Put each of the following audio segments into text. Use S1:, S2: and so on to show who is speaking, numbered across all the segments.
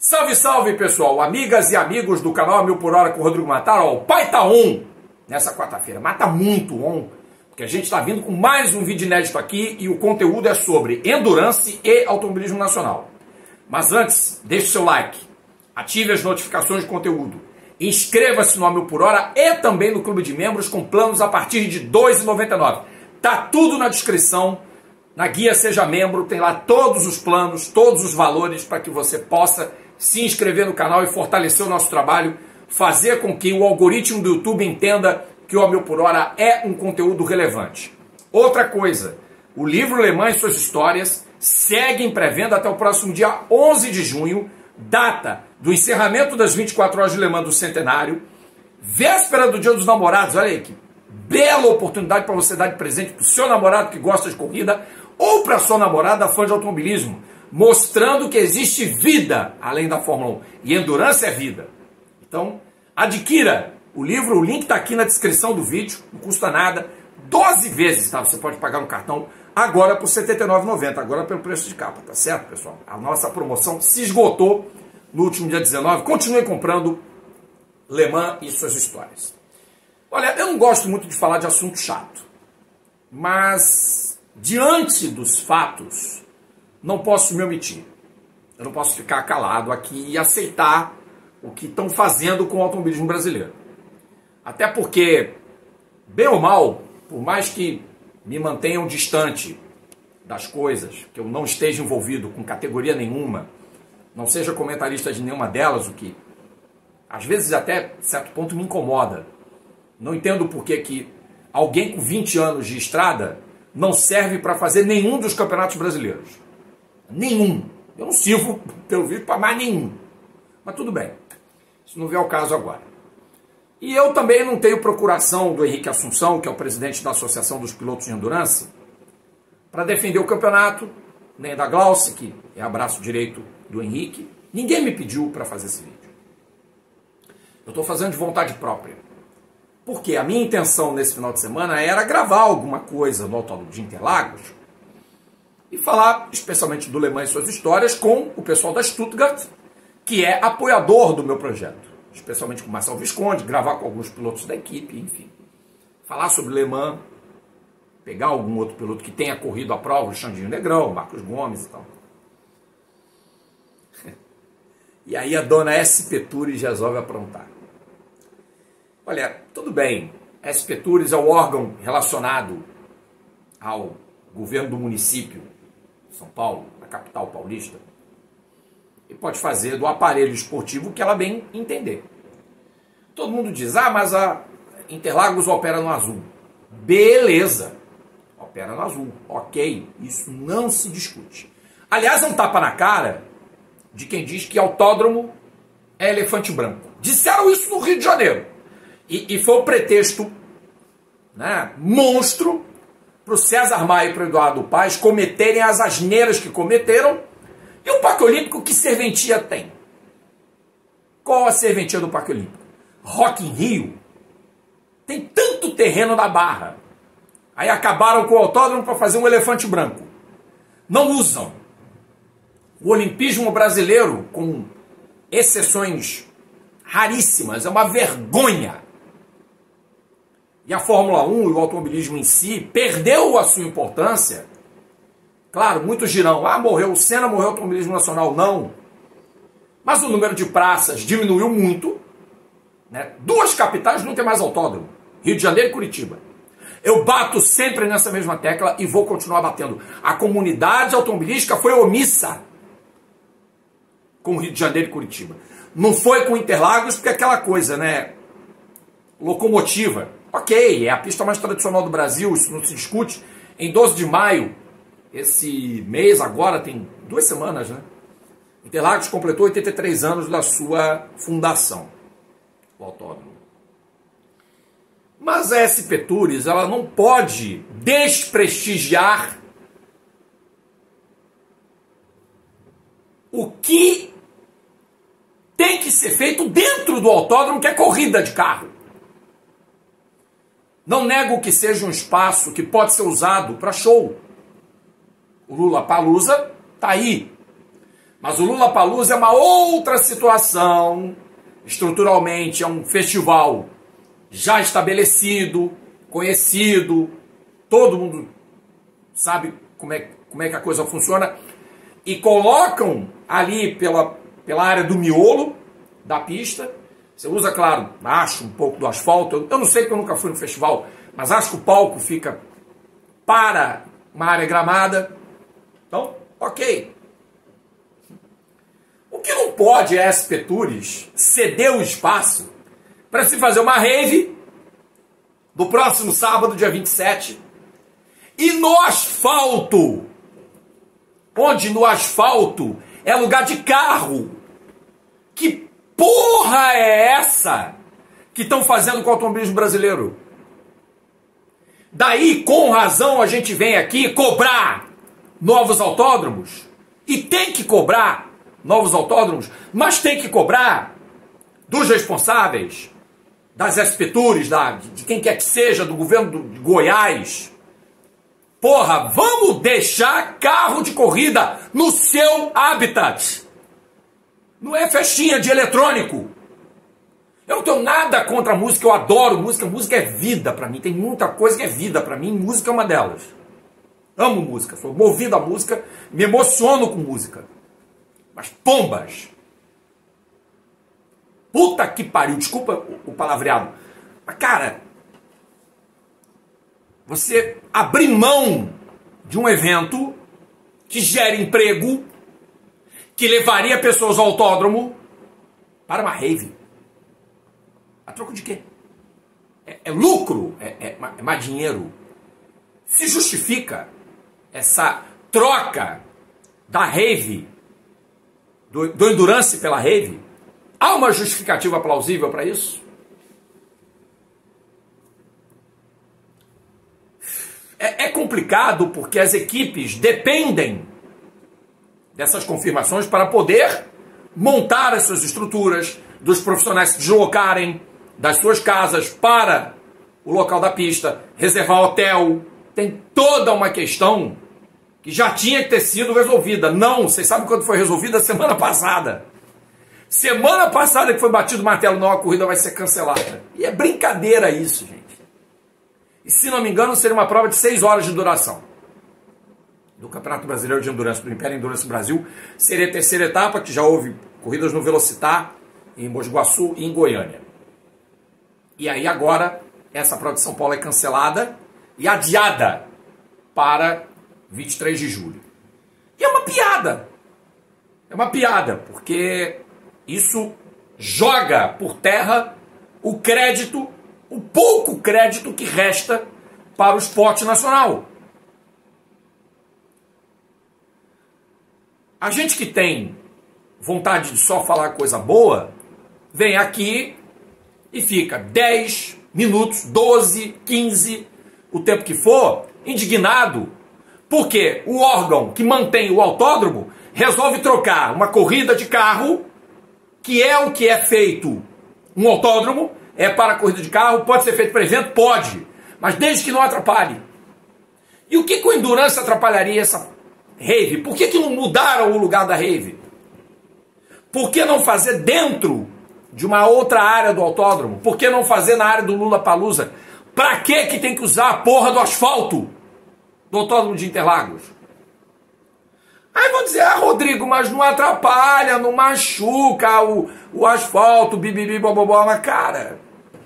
S1: Salve, salve, pessoal! Amigas e amigos do canal 1000 por hora com o Rodrigo Matar. Ó, o pai tá on nessa quarta-feira, mas tá muito on, porque a gente tá vindo com mais um vídeo inédito aqui e o conteúdo é sobre endurance e automobilismo nacional. Mas antes, deixe seu like, ative as notificações de conteúdo, inscreva-se no 1000 por hora e também no clube de membros com planos a partir de R$ 2,99. Tá tudo na descrição. Na guia Seja Membro tem lá todos os planos, todos os valores para que você possa se inscrever no canal e fortalecer o nosso trabalho, fazer com que o algoritmo do YouTube entenda que o 1000 por hora é um conteúdo relevante. Outra coisa, o livro Le Mans e Suas Histórias segue em pré-venda até o próximo dia 11 de junho, data do encerramento das 24 horas de Le Mans do centenário, véspera do Dia dos Namorados. Olha aí que bela oportunidade para você dar de presente para o seu namorado que gosta de corrida ou para sua namorada fã de automobilismo, mostrando que existe vida além da Fórmula 1. E endurance é vida. Então, adquira o livro, o link está aqui na descrição do vídeo, não custa nada, 12 vezes, tá? Você pode pagar no cartão agora por R$ 79,90, agora pelo preço de capa, tá certo, pessoal? A nossa promoção se esgotou no último dia 19, continue comprando Le Mans e Suas Histórias. Olha, eu não gosto muito de falar de assunto chato, mas diante dos fatos, não posso me omitir. Eu não posso ficar calado aqui e aceitar o que estão fazendo com o automobilismo brasileiro. Até porque, bem ou mal, por mais que me mantenham distante das coisas, que eu não esteja envolvido com categoria nenhuma, não seja comentarista de nenhuma delas, o que às vezes até certo ponto me incomoda. Não entendo por que alguém com 20 anos de estrada não serve para fazer nenhum dos campeonatos brasileiros. Nenhum. Eu não sirvo, pelo visto, para mais nenhum. Mas tudo bem. Isso não vem ao caso agora. E eu também não tenho procuração do Henrique Assunção, que é o presidente da Associação dos Pilotos de Endurance, para defender o campeonato, nem da Glauce, que é abraço direito do Henrique. Ninguém me pediu para fazer esse vídeo. Eu estou fazendo de vontade própria. Porque a minha intenção nesse final de semana era gravar alguma coisa no Autódromo de Interlagos e falar especialmente do Le Mans e Suas Histórias com o pessoal da Stuttgart, que é apoiador do meu projeto, especialmente com o Marcelo Visconde, gravar com alguns pilotos da equipe, enfim. Falar sobre Le Mans, pegar algum outro piloto que tenha corrido a prova, o Xandinho Negrão, o Marcos Gomes e tal. E aí a dona SP Tours resolve aprontar. Olha, tudo bem, SP Tours é o órgão relacionado ao governo do município de São Paulo, a capital paulista, e pode fazer do aparelho esportivo que ela bem entender. Todo mundo diz, mas a Interlagos opera no azul. Beleza, opera no azul, ok, isso não se discute. Aliás, é um tapa na cara de quem diz que autódromo é elefante branco. Disseram isso no Rio de Janeiro. E foi o pretexto, né, monstro para o César Maia e para o Eduardo Paes cometerem as asneiras que cometeram. E o Parque Olímpico, que serventia tem? Qual a serventia do Parque Olímpico? Rock in Rio tem tanto terreno na Barra. Aí acabaram com o autódromo para fazer um elefante branco. Não usam. O olimpismo brasileiro, com exceções raríssimas, é uma vergonha. E a Fórmula 1 e o automobilismo em si perdeu a sua importância. Claro, muitos dirão, morreu o Senna, morreu o automobilismo nacional. Não. Mas o número de praças diminuiu muito. Né? 2 capitais não tem mais autódromo. Rio de Janeiro e Curitiba. Eu bato sempre nessa mesma tecla e vou continuar batendo. A comunidade automobilística foi omissa com o Rio de Janeiro e Curitiba. Não foi com Interlagos, porque é aquela coisa, né? Locomotiva. Ok, é a pista mais tradicional do Brasil, isso não se discute. Em 12 de maio, esse mês agora, tem 2 semanas, né? Interlagos completou 83 anos da sua fundação, o autódromo. Mas a SP Tours, ela não pode desprestigiar o que tem que ser feito dentro do autódromo, que é corrida de carro. Não nego que seja um espaço que pode ser usado para show. O Lollapalooza está aí. Mas o Lollapalooza é uma outra situação. Estruturalmente é um festival já estabelecido, conhecido, todo mundo sabe como é que a coisa funciona, e colocam ali pela área do miolo da pista. Você usa, claro, acho um pouco do asfalto. Eu não sei, porque eu nunca fui no festival, mas acho que o palco fica para uma área gramada. Então, ok. O que não pode é a SP Tours ceder o espaço para se fazer uma rave do próximo sábado, dia 27, e no asfalto, onde no asfalto é lugar de carro. Que porra é essa que estão fazendo com o automobilismo brasileiro? Daí, com razão, a gente vem aqui cobrar novos autódromos, e tem que cobrar novos autódromos, mas tem que cobrar dos responsáveis, das SP Tours, de quem quer que seja, do governo de Goiás. Porra, vamos deixar carro de corrida no seu habitat. Não é festinha de eletrônico. Eu não tenho nada contra a música, eu adoro música. Música é vida pra mim, tem muita coisa que é vida pra mim, música é uma delas. Amo música, sou movido à música, me emociono com música. Mas pombas! Puta que pariu, desculpa o palavreado. Mas cara, você abrir mão de um evento que gera emprego, que levaria pessoas ao autódromo, para uma rave. A troco de quê? É lucro? É mais dinheiro? Se justifica essa troca da rave, do endurance pela rave? Há uma justificativa plausível para isso? É complicado porque as equipes dependem dessas confirmações para poder montar as suas estruturas, dos profissionais se deslocarem das suas casas para o local da pista, reservar hotel. Tem toda uma questão que já tinha que ter sido resolvida. Não, vocês sabem quando foi resolvida? Semana passada. Semana passada que foi batido o martelo, não, a corrida vai ser cancelada. E é brincadeira isso, gente. E se não me engano, seria uma prova de 6 horas de duração. Do Campeonato Brasileiro de Endurance, do Império Endurance Brasil. Seria a terceira etapa, que já houve corridas no Velocitar, em Mogi Guaçu e em Goiânia. E aí agora, essa prova de São Paulo é cancelada e adiada para 23 de julho. E é uma piada. É uma piada, porque isso joga por terra o crédito, o pouco crédito que resta para o esporte nacional. A gente que tem vontade de só falar coisa boa, vem aqui e fica 10 minutos, 12, 15, o tempo que for, indignado, porque o órgão que mantém o autódromo resolve trocar uma corrida de carro, que é o que é feito um autódromo, é para corrida de carro, pode ser feito para evento? Pode, mas desde que não atrapalhe. E o que com endurance atrapalharia essa rave? Por que não mudaram o lugar da rave? Por que não fazer dentro de uma outra área do autódromo? Por que não fazer na área do Lollapalooza? Pra que tem que usar a porra do asfalto do autódromo de Interlagos? Aí vão dizer, Rodrigo, mas não atrapalha, não machuca o asfalto, bibibi, bobobó. Mas cara,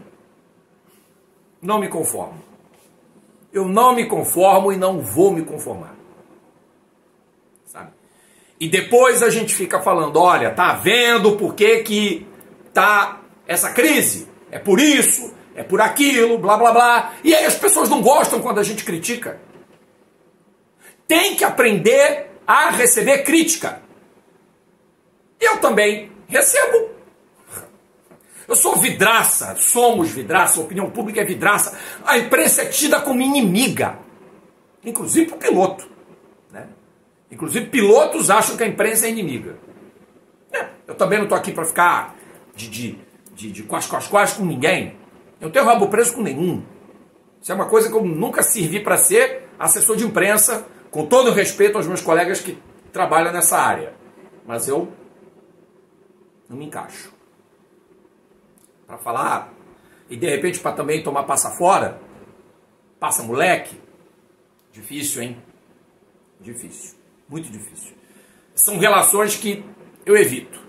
S1: não me conformo. Eu não me conformo e não vou me conformar. Sabe? E depois a gente fica falando, olha, tá vendo por que tá essa crise? É por isso, é por aquilo, blá blá blá. E aí as pessoas não gostam quando a gente critica. Tem que aprender a receber crítica. Eu também recebo. Eu sou vidraça, somos vidraça, a opinião pública é vidraça. A imprensa é tida como inimiga, inclusive para o piloto. Né? Inclusive pilotos acham que a imprensa é inimiga. Eu também não estou aqui para ficar de quase com ninguém. Eu não tenho rabo preso com nenhum. Isso é uma coisa que eu nunca servi para ser assessor de imprensa, com todo o respeito aos meus colegas que trabalham nessa área. mas eu não me encaixo. Para falar, e de repente para também tomar passa fora, passa moleque, difícil, hein? Difícil, muito difícil. São relações que eu evito,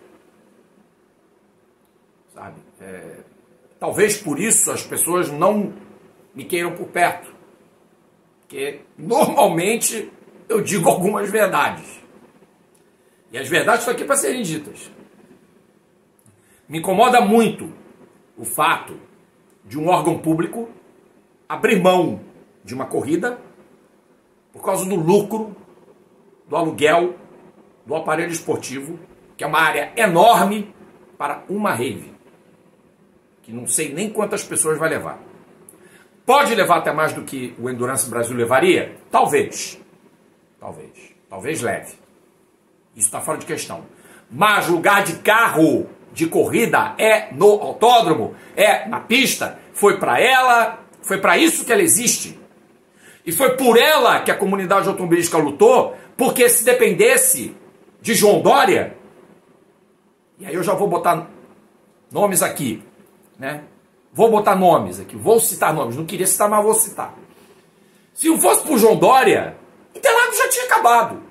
S1: sabe? Talvez por isso as pessoas não me queiram por perto, porque normalmente eu digo algumas verdades, e as verdades estão aqui para serem ditas. Me incomoda muito o fato de um órgão público abrir mão de uma corrida por causa do lucro, do aluguel, do aparelho esportivo, que é uma área enorme para uma rave, que não sei nem quantas pessoas vai levar. Pode levar até mais do que o Endurance Brasil levaria? Talvez. Talvez leve. Isso está fora de questão. Mas lugar de carro de corrida é no autódromo, é na pista. Foi para ela, foi para isso que ela existe. E foi por ela que a comunidade automobilística lutou, porque se dependesse de João Dória, e aí eu já vou botar nomes aqui, né? Vou botar nomes aqui, vou citar nomes, não queria citar, mas vou citar. Se não fosse por João Dória, Interlagos já tinha acabado.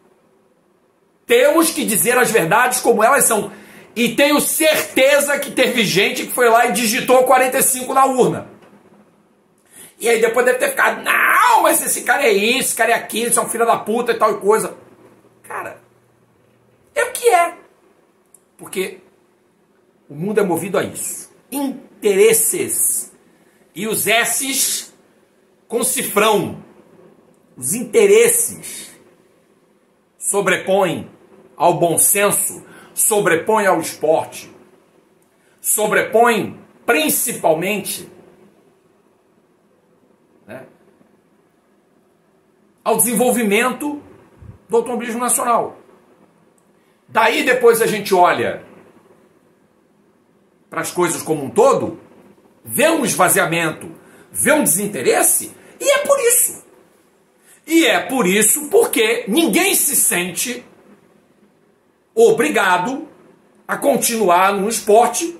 S1: Temos que dizer as verdades como elas são. E tenho certeza que teve gente que foi lá e digitou 45 na urna. E aí depois deve ter ficado, não, mas esse cara é isso, esse cara é aquilo, esse é um filho da puta e tal e coisa. Cara, é o que é. Porque o mundo é movido a isso. Interesses. E os S's com cifrão. Os interesses sobrepõem ao bom senso, sobrepõem ao esporte, sobrepõem principalmente, né, ao desenvolvimento do automobilismo nacional. Daí depois a gente olha para as coisas como um todo, vê um esvaziamento, vê um desinteresse, e é por isso. E é por isso porque ninguém se sente obrigado a continuar num esporte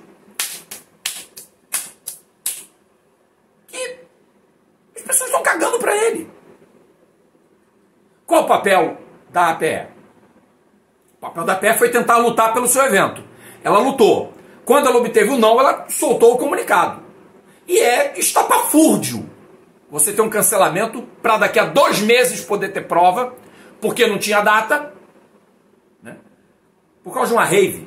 S1: que as pessoas estão cagando para ele. Qual o papel da APE? O papel da APE foi tentar lutar pelo seu evento. Ela lutou. Quando ela obteve o não, ela soltou o comunicado. E é estapafúrdio você ter um cancelamento para daqui a 2 meses poder ter prova, porque não tinha data, né? Por causa de uma rave.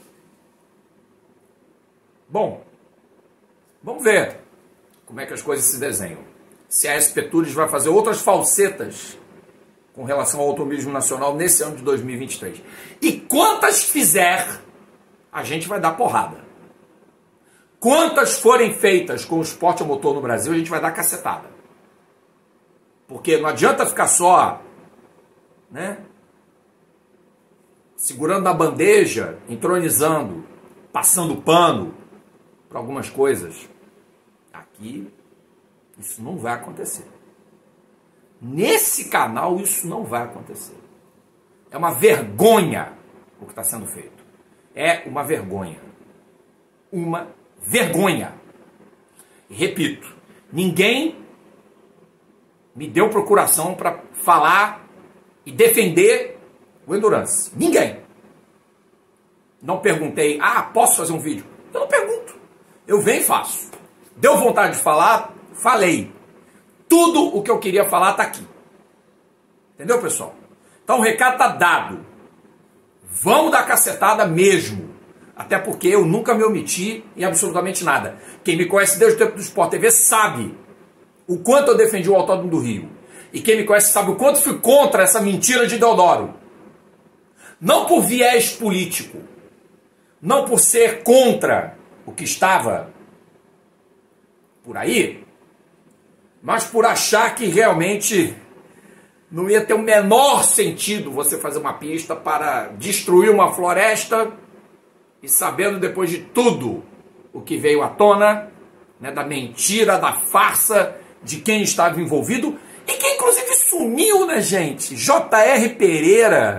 S1: Bom, vamos ver como é que as coisas se desenham. Se a SP Tours vai fazer outras falsetas com relação ao automobilismo nacional nesse ano de 2023. E quantas fizer, a gente vai dar porrada. Quantas forem feitas com o esporte a motor no Brasil, a gente vai dar cacetada. Porque não adianta ficar só, né, segurando na bandeja, entronizando, passando pano para algumas coisas. Aqui, isso não vai acontecer. Nesse canal, isso não vai acontecer. É uma vergonha o que está sendo feito. É uma vergonha. Uma vergonha. E repito, ninguém me deu procuração para falar e defender o Endurance. Ninguém. Não perguntei, posso fazer um vídeo? Eu não pergunto. Eu venho e faço. Deu vontade de falar? Falei. Tudo o que eu queria falar está aqui. Entendeu, pessoal? Então o recado está dado. Vamos dar cacetada mesmo. Até porque eu nunca me omiti em absolutamente nada. Quem me conhece desde o tempo do Sport TV sabe o quanto eu defendi o Autódromo do Rio. E quem me conhece sabe o quanto fui contra essa mentira de Deodoro. Não por viés político. Não por ser contra o que estava por aí. Mas por achar que realmente não ia ter o menor sentido você fazer uma pista para destruir uma floresta e sabendo depois de tudo o que veio à tona, né, da mentira, da farsa, de quem estava envolvido e quem inclusive sumiu, né, gente? J.R. Pereira,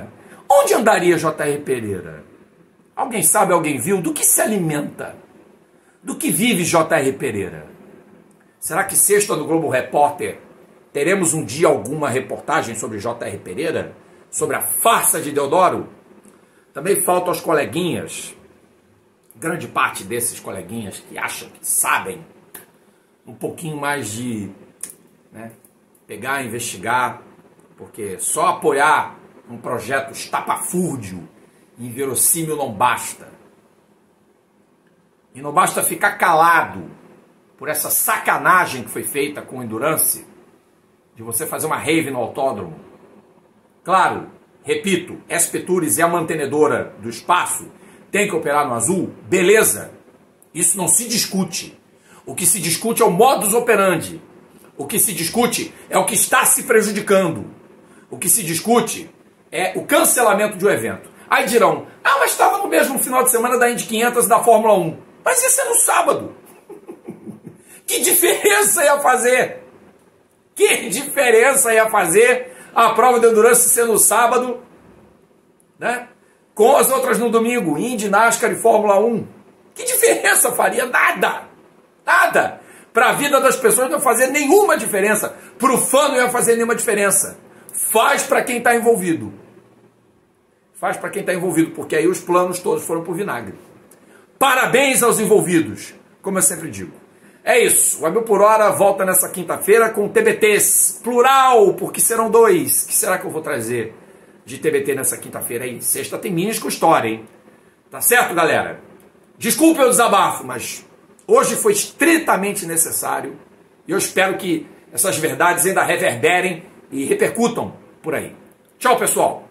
S1: Onde andaria J.R. Pereira? Alguém sabe, alguém viu? Do que se alimenta? Do que vive J.R. Pereira? Será que sexta no Globo Repórter teremos um dia alguma reportagem sobre J.R. Pereira? Sobre a farsa de Deodoro? Também falta aos coleguinhas, grande parte desses coleguinhas que acham que sabem, um pouquinho mais de pegar, investigar, porque só apoiar um projeto estapafúrdio e inverossímil não basta. E não basta ficar calado por essa sacanagem que foi feita com o Endurance, de você fazer uma rave no autódromo. Claro, repito, SP Tours é a mantenedora do espaço, tem que operar no azul, beleza, isso não se discute. O que se discute é o modus operandi. O que se discute é o que está se prejudicando. O que se discute é o cancelamento de um evento. Aí dirão, mas estava no mesmo final de semana da Indy 500 da Fórmula 1. Mas isso é no sábado. Que diferença ia fazer? Que diferença ia fazer a prova de endurance ser no sábado, né? Com as outras no domingo, Indy, NASCAR e Fórmula 1. Que diferença faria? Nada. Nada. Para a vida das pessoas não ia fazer nenhuma diferença. Para o fã não ia fazer nenhuma diferença. Faz para quem está envolvido. Faz para quem está envolvido, porque aí os planos todos foram por vinagre. Parabéns aos envolvidos, como eu sempre digo. É isso, o A Mil por Hora volta nessa quinta-feira com TBTs, plural, porque serão 2. O que será que eu vou trazer de TBT nessa quinta-feira aí? Sexta tem Minis com história, hein? Tá certo, galera? Desculpe o desabafo, mas hoje foi estritamente necessário e eu espero que essas verdades ainda reverberem e repercutam por aí. Tchau, pessoal!